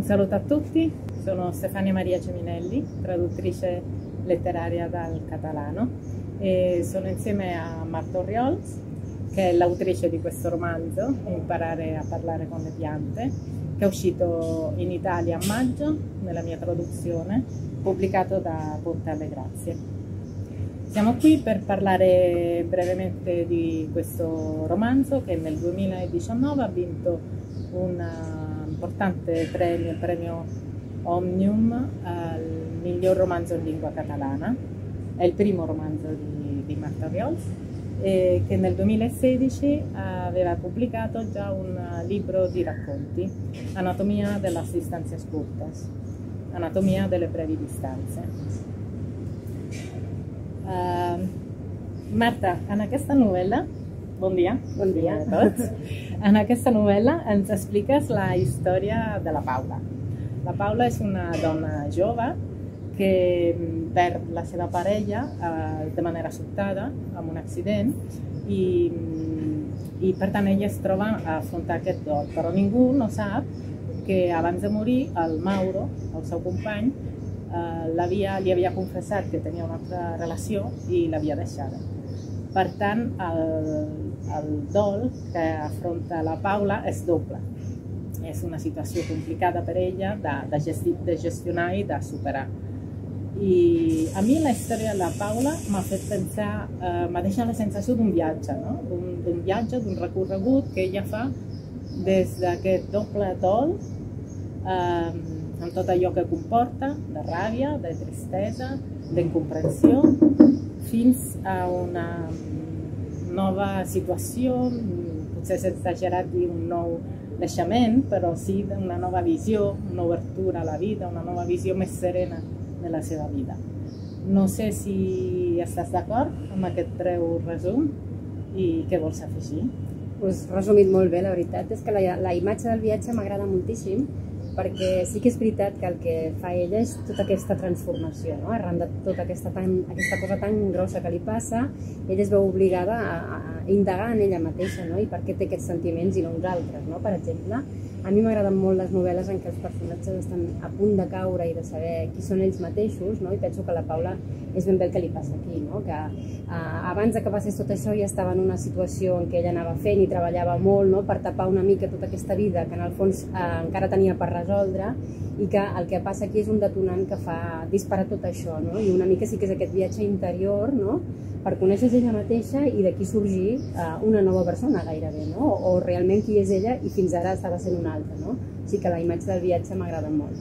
Un saluto a tutti, sono Stefania Maria Geminelli, traduttrice letteraria dal catalano e sono insieme a Marta Orriols, che è l'autrice di questo romanzo, Imparare a parlare con le piante, che è uscito in Italia a maggio, nella mia traduzione, pubblicato da Ponte alle Grazie. Siamo qui per parlare brevemente di questo romanzo che nel 2019 ha vinto un importante premio, il premio Omnium al miglior romanzo in lingua catalana. È il primo romanzo di Marta Orriols, che nel 2016 aveva pubblicato già un libro di racconti, Anatomia de las distancias curtas, Anatomia delle brevi distanze. Marta, en aquesta novel·la, bon dia a tots, en aquesta novel·la ens expliques la història de la Paula. La Paula és una dona jove que perd la seva parella de manera sobtada, amb un accident, i per tant ella es troba a afrontar aquest dol. Però ningú no sap que abans de morir el Mauro, el seu company, li havia confessat que tenia una altra relació i l'havia deixada. Per tant, el dol que afronta la Paula és doble. És una situació complicada per ella de gestionar i de superar. I a mi la història de la Paula m'ha fet pensar, m'ha deixat la sensació d'un viatge, d'un viatge, d'un recorregut que ella fa des d'aquest doble dol, amb tot allò que comporta, de ràbia, de tristesa, d'incomprensió, fins a una nova situació, potser és exagerat dir un nou naixement, però sí una nova visió, una obertura a la vida, una nova visió més serena de la seva vida. No sé si estàs d'acord amb aquest breu resum i què vols afegir? Has resumit molt bé, la veritat és que la imatge del viatge m'agrada moltíssim, perquè sí que és veritat que el que fa ella és tota aquesta transformació, arran de tota aquesta cosa tan grossa que li passa, ella es veu obligada a indagar en ella mateixa i per què té aquests sentiments i no uns altres. Per exemple, a mi m'agraden molt les novel·les en què els personatges estan a punt de caure i de saber qui són ells mateixos, i penso que la Paula és ben bé el que li passa aquí, que abans que passés tot això ja estava en una situació en què ella anava fent i treballava molt per tapar una mica tota aquesta vida que en el fons encara tenia per resoldre, i que el que passa aquí és un detonant que fa disparar tot això, i una mica sí que és aquest viatge interior per conèixer-se ella mateixa i d'aquí sorgir una nova persona gairebé, o realment qui és ella i fins ara estava sent una altra. O sigui que la imatge del viatge m'agrada molt.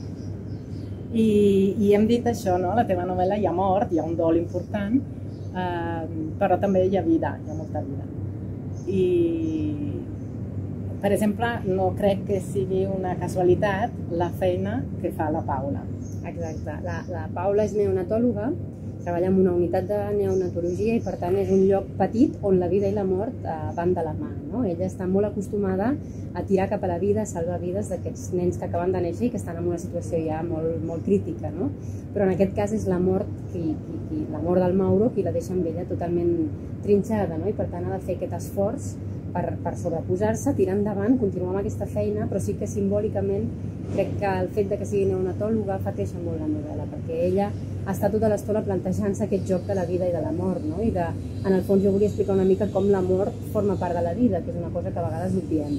I hem dit això, a la teva novel·la hi ha mort, hi ha un dol important, però també hi ha vida, hi ha molta vida. I, per exemple, no crec que sigui una casualitat la feina que fa la Paula. Exacte. La Paula és neonatòloga, treballa en una unitat de neonatologia i per tant és un lloc petit on la vida i la mort van de la mà. Ella està molt acostumada a tirar cap a la vida, a salvar vides d'aquests nens que acaben de néixer i que estan en una situació ja molt crítica. Però en aquest cas és la mort del Mauro qui la deixa amb ella totalment trinxada, i per tant ha de fer aquest esforç per sobreposar-se, tirar endavant, continuar amb aquesta feina, però sí que simbòlicament crec que el fet que sigui neonatòloga fa créixer molt la novel·la, perquè ella està tota l'estona plantejant-se aquest joc de la vida i de la mort, i en el fons jo volia explicar una mica com la mort forma part de la vida, que és una cosa que a vegades obviem.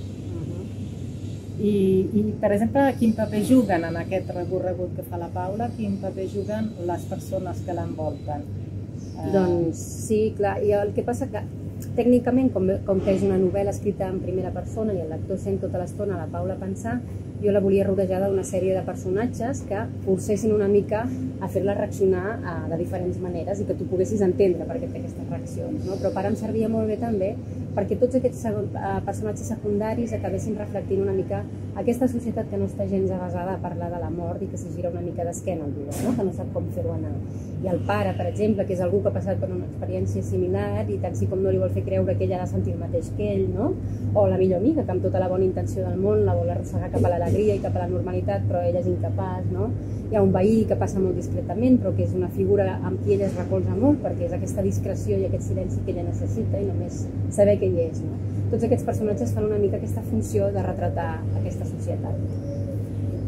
I, per exemple, quin paper juguen en aquest recorregut que fa la Paula, quin paper juguen les persones que l'envolten? Doncs sí, clar, i el que passa que tècnicament, com que és una novel·la escrita en primera persona i el lector sent tota l'estona la Paula pensar, jo la volia rodejada d'una sèrie de personatges que forcessin una mica a fer-la reaccionar de diferents maneres i que tu poguessis entendre per què té aquestes reaccions. Però per em servia molt bé també perquè tots aquests personatges secundaris acabessin reflectint una mica aquesta societat que no està gens avasada a parlar de la mort i que se gira una mica d'esquena al dolor, que no sap com fer-ho anar. I el pare, per exemple, que és algú que ha passat per una experiència similar i tant sí com no li vol fer creure que ella ha de sentir el mateix que ell, o la millor amiga, que amb tota la bona intenció del món la vol arrossegar cap a l'alegria i cap a la normalitat, però ella és incapaç. Hi ha un veí que passa molt discretament, però que és una figura amb qui ella es recolza molt, perquè és aquesta discreció i aquest silenci que ella necessita i només saber que hi és. Tots aquests personatges fan una mica aquesta funció de retratar aquesta societat.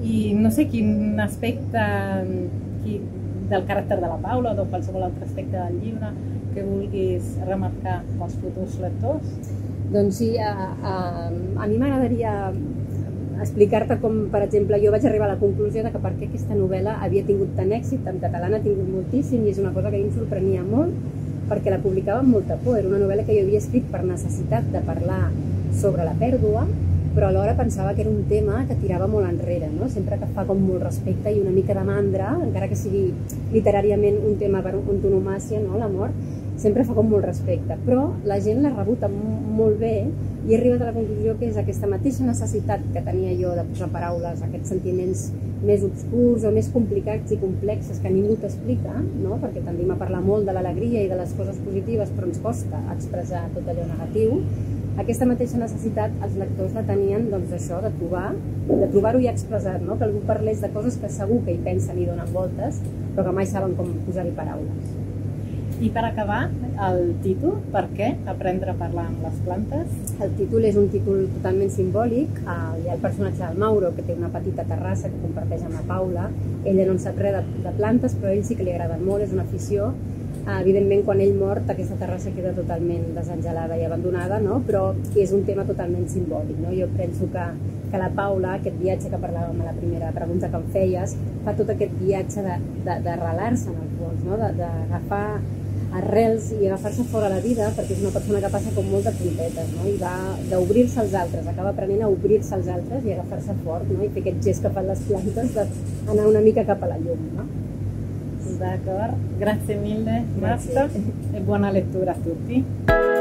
I no sé quin aspecte del caràcter de la Paula o de qualsevol altre aspecte del llibre que vulguis remarcar pels futurs lectors. Doncs sí, a mi m'agradaria explicar-te com, per exemple, jo vaig arribar a la conclusió de que per què aquesta novel·la havia tingut tant èxit, en català n'ha tingut moltíssim, i és una cosa que a mi em sorprenia molt, perquè la publicava amb molta por. Era una novel·la que jo havia escrit per necessitat de parlar sobre la pèrdua, però alhora pensava que era un tema que tirava molt enrere, no? Sempre que fa com molt respecte i una mica de mandra, encara que sigui literàriament un tema per antonomàsia, no? La mort, sempre fa com molt respecte. Però la gent l'ha rebut molt bé i he arribat a la conclusió que és aquesta mateixa necessitat que tenia jo de posar paraules a aquests sentiments més obscurs o més complicats i complexes que ningú t'explica, no? Perquè tendim a parlar molt de l'alegria i de les coses positives, però ens costa expressar tot allò negatiu. Aquesta mateixa necessitat els lectors la tenien, doncs, això, de trobar-ho ja expressat, no? Que algú parlés de coses que segur que hi pensen i donen voltes, però que mai saben com posar-hi paraules. I per acabar, el títol, per què aprendre a parlar amb les plantes? El títol és un títol totalment simbòlic. Hi ha el personatge del Mauro, que té una petita terrassa que comparteix amb la Paula. Ella no en sap res de plantes, però a ell sí que li agraden molt, és una afició. Evidentment, quan ell mort, aquesta terrassa queda totalment desengelada i abandonada, no? Però és un tema totalment simbòlic, no? Jo penso que la Paula, aquest viatge que parlàvem a la primera pregunta que em feies, fa tot aquest viatge d'arrelar-se en el fons, no? D'agafar arrels i agafar-se fora la vida, perquè és una persona que passa com molt de puntetes, no? I va d'obrir-se als altres, acaba aprenent a obrir-se als altres i agafar-se fort, no? I fer aquest gest que fan les plantes d'anar una mica cap a la llum, no? D'accordo, grazie mille Marta e buona lettura a tutti.